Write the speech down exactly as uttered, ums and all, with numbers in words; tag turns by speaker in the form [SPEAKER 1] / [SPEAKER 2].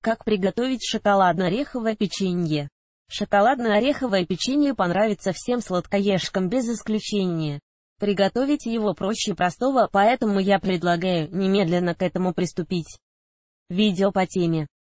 [SPEAKER 1] Как приготовить шоколадно-ореховое печенье? Шоколадно-ореховое печенье понравится всем сладкоежкам без исключения. Приготовить его проще простого, поэтому я предлагаю немедленно к этому приступить. Видео по теме.